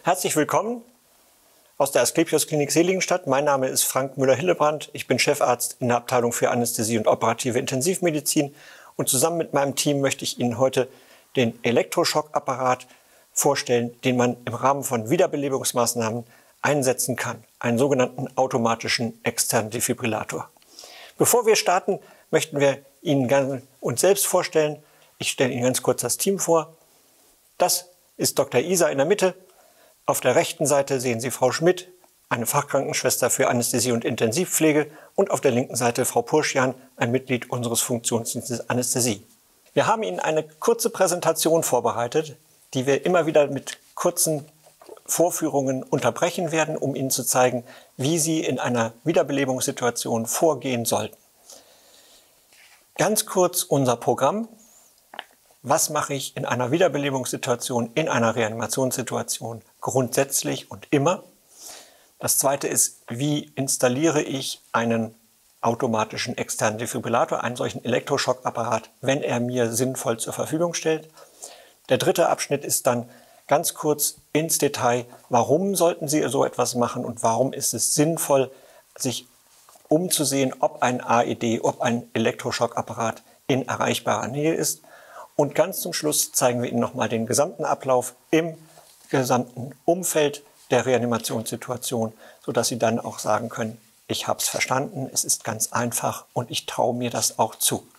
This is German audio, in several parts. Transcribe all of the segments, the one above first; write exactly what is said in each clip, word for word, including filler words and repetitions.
Herzlich willkommen aus der Asklepios Klinik Seligenstadt. Mein Name ist Frank Müller-Hillebrand. Ich bin Chefarzt in der Abteilung für Anästhesie und operative Intensivmedizin. Und zusammen mit meinem Team möchte ich Ihnen heute den Elektroschokapparat vorstellen, den man im Rahmen von Wiederbelebungsmaßnahmen einsetzen kann. Einen sogenannten automatischen externen Defibrillator. Bevor wir starten, möchten wir Ihnen gerne uns selbst vorstellen. Ich stelle Ihnen ganz kurz das Team vor. Das ist Doktor Isa in der Mitte. Auf der rechten Seite sehen Sie Frau Schmidt, eine Fachkrankenschwester für Anästhesie und Intensivpflege, und auf der linken Seite Frau Purschian, ein Mitglied unseres Funktionsdienstes Anästhesie. Wir haben Ihnen eine kurze Präsentation vorbereitet, die wir immer wieder mit kurzen Vorführungen unterbrechen werden, um Ihnen zu zeigen, wie Sie in einer Wiederbelebungssituation vorgehen sollten. Ganz kurz unser Programm. Was mache ich in einer Wiederbelebungssituation, in einer Reanimationssituation grundsätzlich und immer? Das zweite ist, wie installiere ich einen automatischen externen Defibrillator, einen solchen Elektroschockapparat, wenn er mir sinnvoll zur Verfügung stellt. Der dritte Abschnitt ist dann ganz kurz ins Detail, warum sollten Sie so etwas machen und warum ist es sinnvoll, sich umzusehen, ob ein A E D, ob ein Elektroschokapparat in erreichbarer Nähe ist. Und ganz zum Schluss zeigen wir Ihnen nochmal den gesamten Ablauf im gesamten Umfeld der Reanimationssituation, sodass Sie dann auch sagen können, ich habe es verstanden, es ist ganz einfach und ich traue mir das auch zu.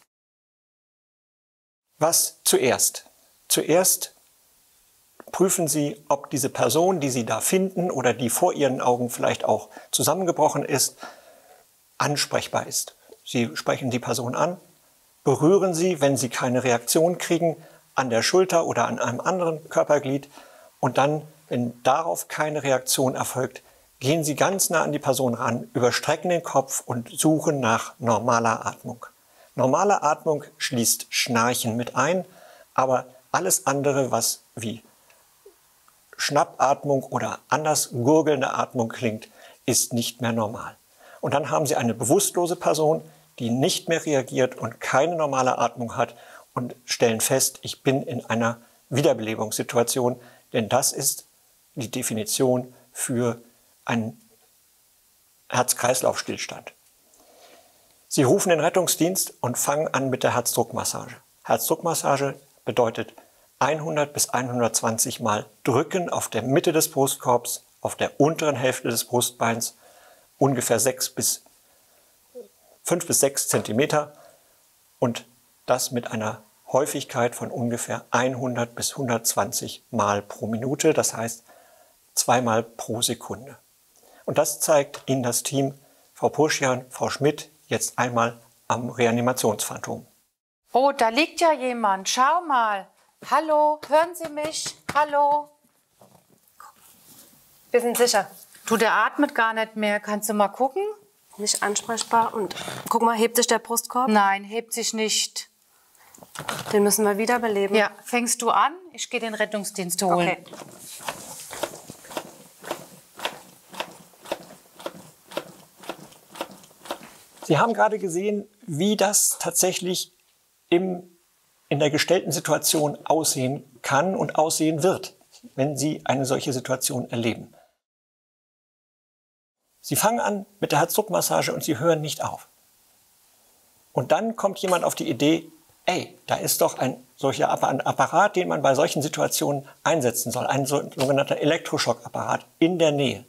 Was zuerst? Zuerst prüfen Sie, ob diese Person, die Sie da finden oder die vor Ihren Augen vielleicht auch zusammengebrochen ist, ansprechbar ist. Sie sprechen die Person an. Berühren Sie, wenn Sie keine Reaktion kriegen, an der Schulter oder an einem anderen Körperglied. Und dann, wenn darauf keine Reaktion erfolgt, gehen Sie ganz nah an die Person ran, überstrecken den Kopf und suchen nach normaler Atmung. Normale Atmung schließt Schnarchen mit ein, aber alles andere, was wie Schnappatmung oder anders gurgelnde Atmung klingt, ist nicht mehr normal. Und dann haben Sie eine bewusstlose Person, die nicht mehr reagiert und keine normale Atmung hat und stellen fest, ich bin in einer Wiederbelebungssituation, denn das ist die Definition für einen Herz-Kreislauf-Stillstand. Sie rufen den Rettungsdienst und fangen an mit der Herzdruckmassage. Herzdruckmassage bedeutet hundert bis hundertzwanzig Mal drücken auf der Mitte des Brustkorbs, auf der unteren Hälfte des Brustbeins, ungefähr sechs bis fünf bis sechs Zentimeter, und das mit einer Häufigkeit von ungefähr hundert bis hundertzwanzig Mal pro Minute, das heißt zweimal pro Sekunde. Und das zeigt Ihnen das Team, Frau Purschian, Frau Schmidt, jetzt einmal am Reanimationsphantom. Oh, da liegt ja jemand. Schau mal. Hallo, hören Sie mich? Hallo? Wir sind sicher. Du, der atmet gar nicht mehr. Kannst du mal gucken? Nicht ansprechbar. Und guck mal, hebt sich der Brustkorb? Nein, hebt sich nicht. Den müssen wir wiederbeleben. Ja, fängst du an? Ich gehe den Rettungsdienst holen. Okay. Sie haben gerade gesehen, wie das tatsächlich im, in der gestellten Situation aussehen kann und aussehen wird, wenn Sie eine solche Situation erleben. Sie fangen an mit der Herzdruckmassage und Sie hören nicht auf. Und dann kommt jemand auf die Idee, ey, da ist doch ein solcher Apparat, den man bei solchen Situationen einsetzen soll, ein sogenannter Elektroschokapparat in der Nähe.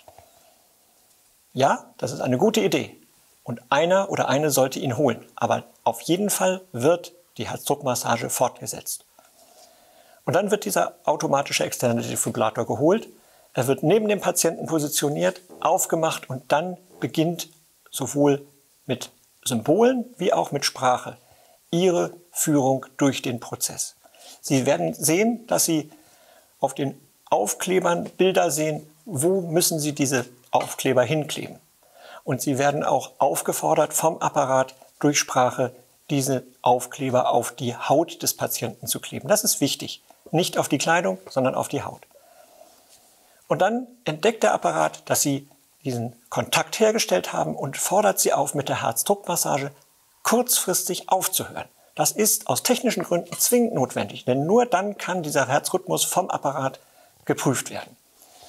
Ja, das ist eine gute Idee. Und einer oder eine sollte ihn holen. Aber auf jeden Fall wird die Herzdruckmassage fortgesetzt. Und dann wird dieser automatische externe Defibrillator geholt. Er wird neben dem Patienten positioniert, aufgemacht, und dann beginnt sowohl mit Symbolen wie auch mit Sprache Ihre Führung durch den Prozess. Sie werden sehen, dass Sie auf den Aufklebern Bilder sehen, wo müssen Sie diese Aufkleber hinkleben. Und Sie werden auch aufgefordert vom Apparat durch Sprache, diese Aufkleber auf die Haut des Patienten zu kleben. Das ist wichtig. Nicht auf die Kleidung, sondern auf die Haut. Und dann entdeckt der Apparat, dass Sie diesen Kontakt hergestellt haben und fordert Sie auf, mit der Herzdruckmassage kurzfristig aufzuhören. Das ist aus technischen Gründen zwingend notwendig, denn nur dann kann dieser Herzrhythmus vom Apparat geprüft werden.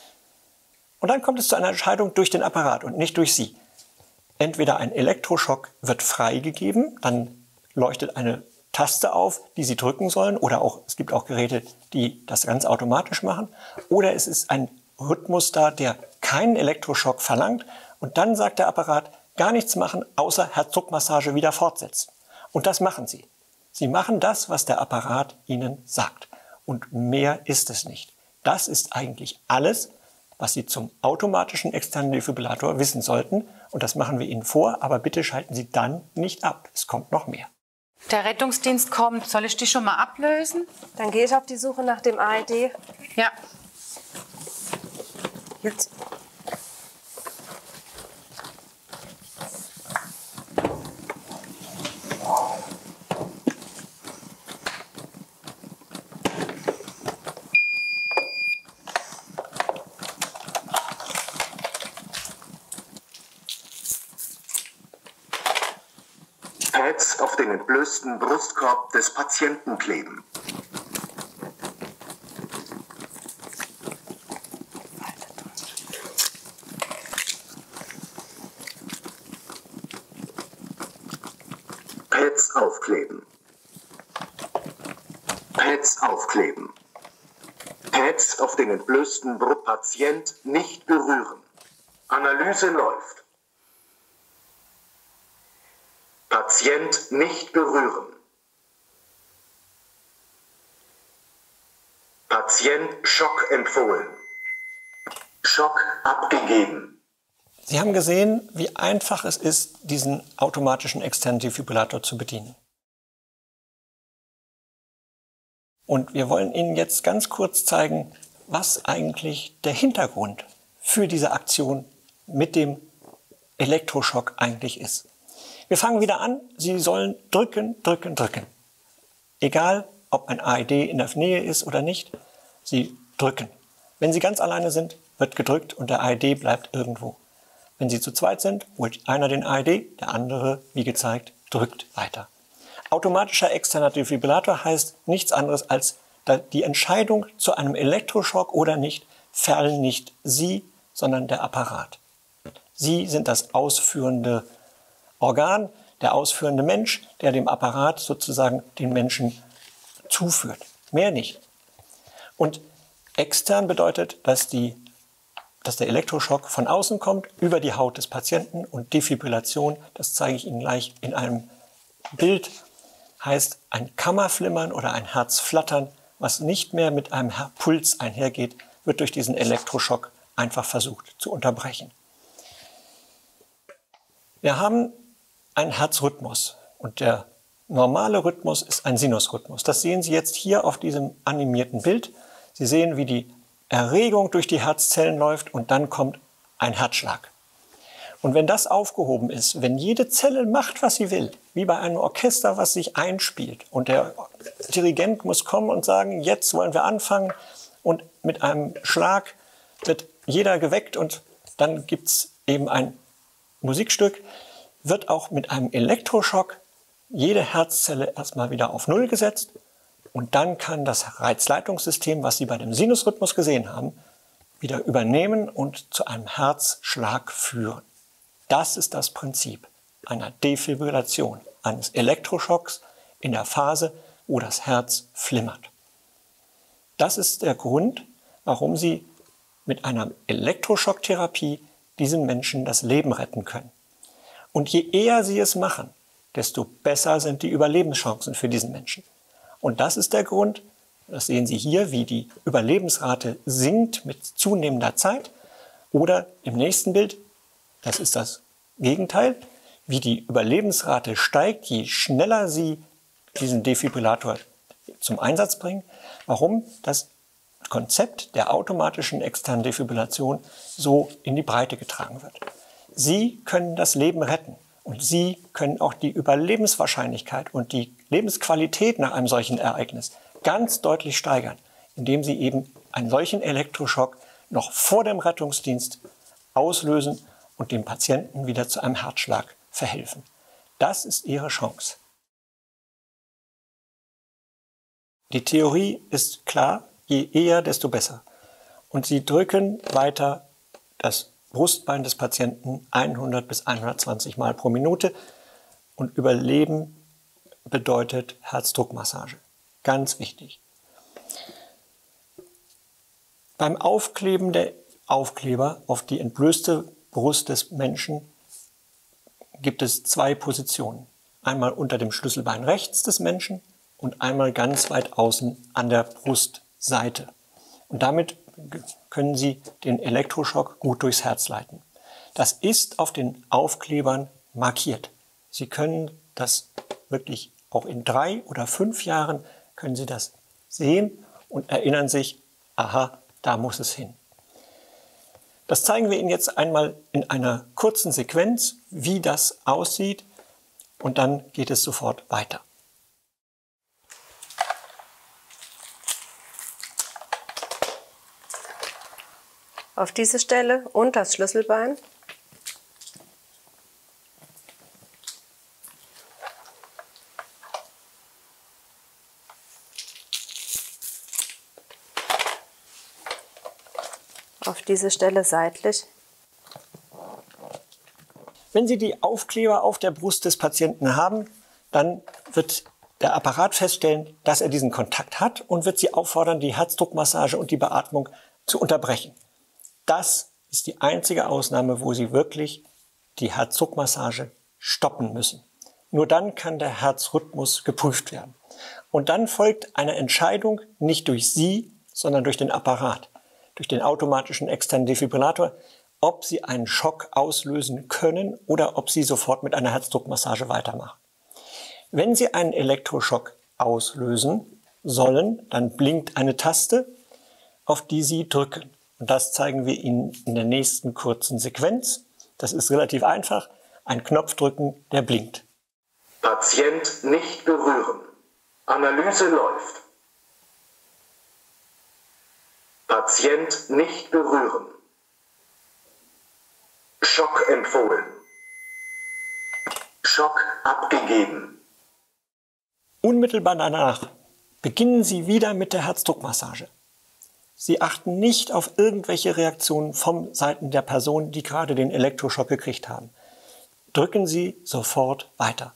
Und dann kommt es zu einer Entscheidung durch den Apparat und nicht durch Sie. Entweder ein Elektroschock wird freigegeben, dann leuchtet eine Taste auf, die Sie drücken sollen, oder auch, es gibt auch Geräte, die das ganz automatisch machen, oder es ist ein Rhythmus da, der keinen Elektroschock verlangt, und dann sagt der Apparat, gar nichts machen, außer Herzdruckmassage wieder fortsetzen. Und das machen Sie. Sie machen das, was der Apparat Ihnen sagt. Und mehr ist es nicht. Das ist eigentlich alles, was Sie zum automatischen externen Defibrillator wissen sollten. Und das machen wir Ihnen vor, aber bitte schalten Sie dann nicht ab. Es kommt noch mehr. Der Rettungsdienst kommt. Soll ich dich schon mal ablösen? Dann gehe ich auf die Suche nach dem A E D. Ja. Jetzt. Pads auf den entblößten Brustkorb des Patienten kleben. Pads aufkleben. Pads aufkleben. Pads auf den entblößten Brustkorb Patient nicht berühren. Analyse läuft. Patient nicht berühren. Patient Schock empfohlen. Schock abgegeben. Sie haben gesehen, wie einfach es ist, diesen automatischen externen Defibrillator zu bedienen. Und wir wollen Ihnen jetzt ganz kurz zeigen, was eigentlich der Hintergrund für diese Aktion mit dem Elektroschock eigentlich ist. Wir fangen wieder an. Sie sollen drücken, drücken, drücken. Egal, ob ein A E D in der Nähe ist oder nicht, Sie drücken. Wenn Sie ganz alleine sind, wird gedrückt und der A E D bleibt irgendwo. Wenn Sie zu zweit sind, holt einer den A E D, der andere, wie gezeigt, drückt weiter. Automatischer externer Defibrillator heißt nichts anderes als die Entscheidung zu einem Elektroschock oder nicht, fällen nicht Sie, sondern der Apparat. Sie sind das ausführende Organ, der ausführende Mensch, der dem Apparat sozusagen den Menschen zuführt. Mehr nicht. Und extern bedeutet, dass, die, dass der Elektroschock von außen kommt, über die Haut des Patienten, und Defibrillation, das zeige ich Ihnen gleich in einem Bild, heißt ein Kammerflimmern oder ein Herzflattern, was nicht mehr mit einem Puls einhergeht, wird durch diesen Elektroschock einfach versucht zu unterbrechen. Wir haben einen Herzrhythmus und der normale Rhythmus ist ein Sinusrhythmus. Das sehen Sie jetzt hier auf diesem animierten Bild. Sie sehen, wie die Erregung durch die Herzzellen läuft und dann kommt ein Herzschlag. Und wenn das aufgehoben ist, wenn jede Zelle macht, was sie will, wie bei einem Orchester, was sich einspielt, und der Dirigent muss kommen und sagen, jetzt wollen wir anfangen, und mit einem Schlag wird jeder geweckt und dann gibt es eben ein Musikstück, wird auch mit einem Elektroschock jede Herzzelle erstmal wieder auf Null gesetzt, und dann kann das Reizleitungssystem, was Sie bei dem Sinusrhythmus gesehen haben, wieder übernehmen und zu einem Herzschlag führen. Das ist das Prinzip einer Defibrillation, eines Elektroschocks in der Phase, wo das Herz flimmert. Das ist der Grund, warum Sie mit einer Elektroschocktherapie diesen Menschen das Leben retten können. Und je eher Sie es machen, desto besser sind die Überlebenschancen für diesen Menschen. Und das ist der Grund, das sehen Sie hier, wie die Überlebensrate sinkt mit zunehmender Zeit. Oder im nächsten Bild, das ist das Gegenteil, wie die Überlebensrate steigt, je schneller Sie diesen Defibrillator zum Einsatz bringen. Warum? Das Konzept der automatischen externen Defibrillation so in die Breite getragen wird. Sie können das Leben retten und Sie können auch die Überlebenswahrscheinlichkeit und die Lebensqualität nach einem solchen Ereignis ganz deutlich steigern, indem Sie eben einen solchen Elektroschock noch vor dem Rettungsdienst auslösen und dem Patienten wieder zu einem Herzschlag verhelfen. Das ist Ihre Chance. Die Theorie ist klar, je eher, desto besser. Und Sie drücken weiter das Brustbein des Patienten hundert bis hundertzwanzig Mal pro Minute. Und Überleben bedeutet Herzdruckmassage. Ganz wichtig. Beim Aufkleben der Aufkleber auf die entblößte Brust des Menschen gibt es zwei Positionen. Einmal unter dem Schlüsselbein rechts des Menschen und einmal ganz weit außen an der Brustseite. Und damit können Sie den Elektroschock gut durchs Herz leiten. Das ist auf den Aufklebern markiert. Sie können das wirklich auch in drei oder fünf Jahren können Sie das sehen und erinnern sich, aha, da muss es hin. Das zeigen wir Ihnen jetzt einmal in einer kurzen Sequenz, wie das aussieht, und dann geht es sofort weiter. Auf diese Stelle und das Schlüsselbein. Auf diese Stelle seitlich. Wenn Sie die Aufkleber auf der Brust des Patienten haben, dann wird der Apparat feststellen, dass er diesen Kontakt hat und wird Sie auffordern, die Herzdruckmassage und die Beatmung zu unterbrechen. Das ist die einzige Ausnahme, wo Sie wirklich die Herzdruckmassage stoppen müssen. Nur dann kann der Herzrhythmus geprüft werden. Und dann folgt eine Entscheidung nicht durch Sie, sondern durch den Apparat, durch den automatischen externen Defibrillator, ob Sie einen Schock auslösen können oder ob Sie sofort mit einer Herzdruckmassage weitermachen. Wenn Sie einen Elektroschock auslösen sollen, dann blinkt eine Taste, auf die Sie drücken. Und das zeigen wir Ihnen in der nächsten kurzen Sequenz. Das ist relativ einfach. Ein Knopf drücken, der blinkt. Patient nicht berühren. Analyse läuft. Patient nicht berühren. Schock empfohlen. Schock abgegeben. Unmittelbar danach beginnen Sie wieder mit der Herzdruckmassage. Sie achten nicht auf irgendwelche Reaktionen von Seiten der Person, die gerade den Elektroschock gekriegt haben. Drücken Sie sofort weiter.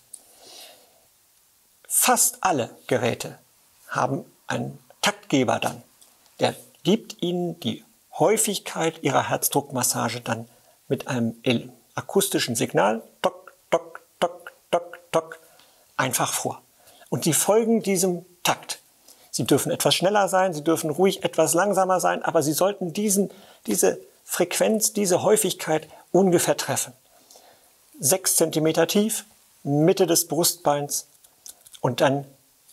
Fast alle Geräte haben einen Taktgeber dann. Der gibt Ihnen die Häufigkeit Ihrer Herzdruckmassage dann mit einem akustischen Signal, tok, tok, tok, tok, tok, einfach vor. Und Sie folgen diesem Takt. Sie dürfen etwas schneller sein, Sie dürfen ruhig etwas langsamer sein, aber Sie sollten diesen, diese Frequenz, diese Häufigkeit ungefähr treffen. Sechs Zentimeter tief, Mitte des Brustbeins, und dann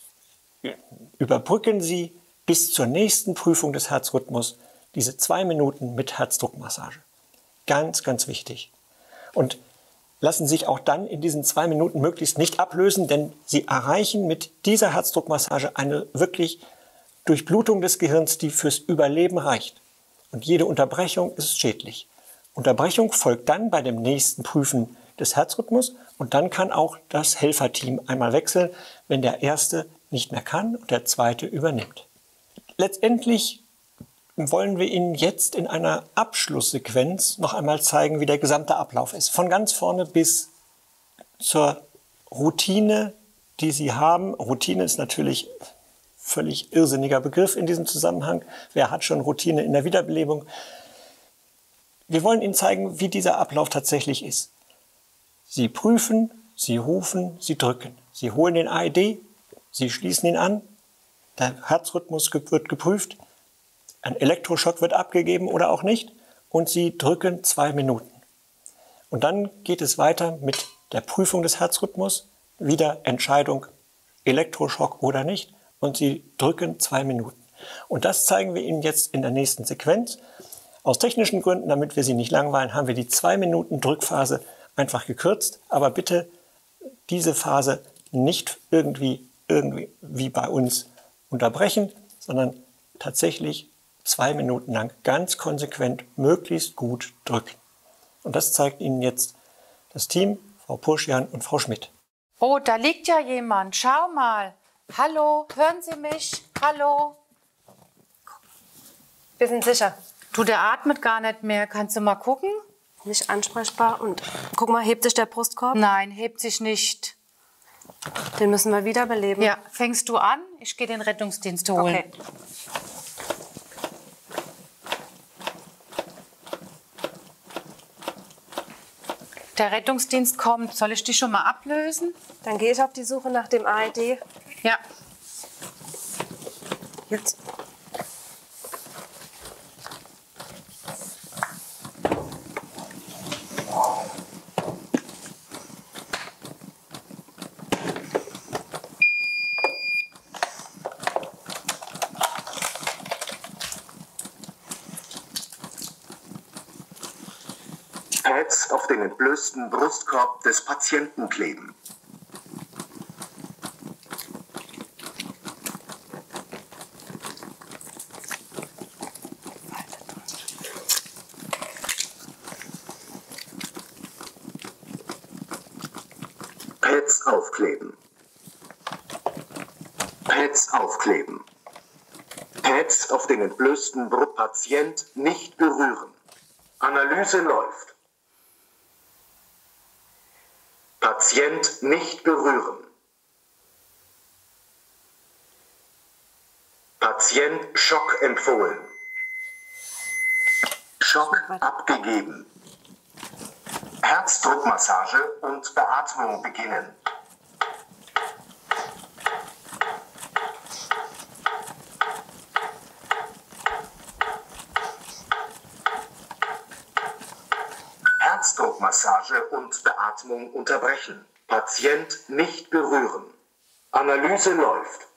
überbrücken Sie bis zur nächsten Prüfung des Herzrhythmus diese zwei Minuten mit Herzdruckmassage. Ganz, ganz wichtig. Und lassen sich auch dann in diesen zwei Minuten möglichst nicht ablösen, denn Sie erreichen mit dieser Herzdruckmassage eine wirklich Durchblutung des Gehirns, die fürs Überleben reicht. Und jede Unterbrechung ist schädlich. Unterbrechung folgt dann bei dem nächsten Prüfen des Herzrhythmus und dann kann auch das Helferteam einmal wechseln, wenn der Erste nicht mehr kann und der Zweite übernimmt. Letztendlich wollen wir Ihnen jetzt in einer Abschlusssequenz noch einmal zeigen, wie der gesamte Ablauf ist. Von ganz vorne bis zur Routine, die Sie haben. Routine ist natürlich ein völlig irrsinniger Begriff in diesem Zusammenhang. Wer hat schon Routine in der Wiederbelebung? Wir wollen Ihnen zeigen, wie dieser Ablauf tatsächlich ist. Sie prüfen, Sie rufen, Sie drücken. Sie holen den A E D, Sie schließen ihn an, der Herzrhythmus wird geprüft, ein Elektroschock wird abgegeben oder auch nicht und Sie drücken zwei Minuten. Und dann geht es weiter mit der Prüfung des Herzrhythmus, wieder Entscheidung Elektroschock oder nicht und Sie drücken zwei Minuten. Und das zeigen wir Ihnen jetzt in der nächsten Sequenz. Aus technischen Gründen, damit wir Sie nicht langweilen, haben wir die zwei Minuten Drückphase einfach gekürzt, aber bitte diese Phase nicht irgendwie, irgendwie wie bei uns unterbrechen, sondern tatsächlich zwei Minuten lang ganz konsequent, möglichst gut drücken. Und das zeigt Ihnen jetzt das Team, Frau Purschian und Frau Schmidt. Oh, da liegt ja jemand. Schau mal. Hallo, hören Sie mich? Hallo? Wir sind sicher. Du, der atmet gar nicht mehr. Kannst du mal gucken? Nicht ansprechbar. Und guck mal, hebt sich der Brustkorb? Nein, hebt sich nicht. Den müssen wir wiederbeleben. Ja, fängst du an? Ich gehe den Rettungsdienst holen. Okay. Der Rettungsdienst kommt. Soll ich dich schon mal ablösen? Dann gehe ich auf die Suche nach dem A E D. Ja. Jetzt. Pads auf den entblößten Brustkorb des Patienten kleben. Pads aufkleben. Pads aufkleben. Pads auf den entblößten Brustkorb Patient nicht berühren. Analyse läuft. Patient nicht berühren. Patient Schock empfohlen. Schock abgegeben. Herzdruckmassage und Beatmung beginnen. Herzdruckmassage und Beatmung unterbrechen. Patient nicht berühren. Analyse läuft.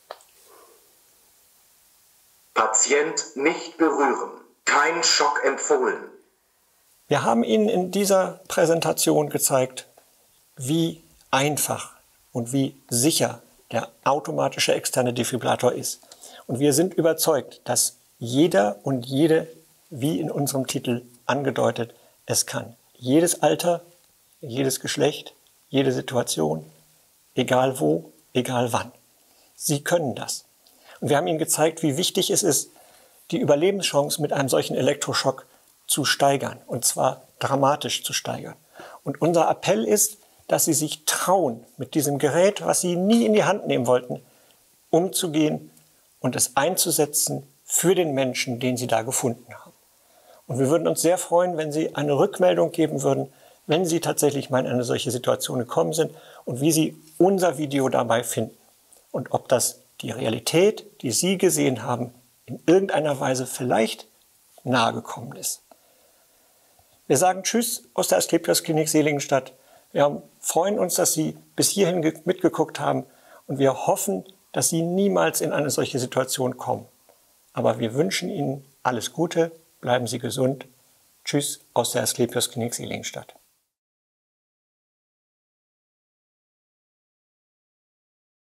Patient nicht berühren. Kein Schock empfohlen. Wir haben Ihnen in dieser Präsentation gezeigt, wie einfach und wie sicher der automatische externe Defibrillator ist. Und wir sind überzeugt, dass jeder und jede, wie in unserem Titel angedeutet, es kann. Jedes Alter, jedes Geschlecht, jede Situation, egal wo, egal wann. Sie können das. Und wir haben Ihnen gezeigt, wie wichtig es ist, die Überlebenschance mit einem solchen Elektroschock zu steigern. Und zwar dramatisch zu steigern. Und unser Appell ist, dass Sie sich trauen, mit diesem Gerät, was Sie nie in die Hand nehmen wollten, umzugehen und es einzusetzen für den Menschen, den Sie da gefunden haben. Und wir würden uns sehr freuen, wenn Sie eine Rückmeldung geben würden, wenn Sie tatsächlich mal in eine solche Situation gekommen sind und wie Sie unser Video dabei finden. Und ob das die Realität, die Sie gesehen haben, in irgendeiner Weise vielleicht nahegekommen ist. Wir sagen Tschüss aus der Asklepios Klinik Seligenstadt. Wir freuen uns, dass Sie bis hierhin mitgeguckt haben und wir hoffen, dass Sie niemals in eine solche Situation kommen. Aber wir wünschen Ihnen alles Gute. Bleiben Sie gesund. Tschüss aus der Asklepios Klinik Seligenstadt.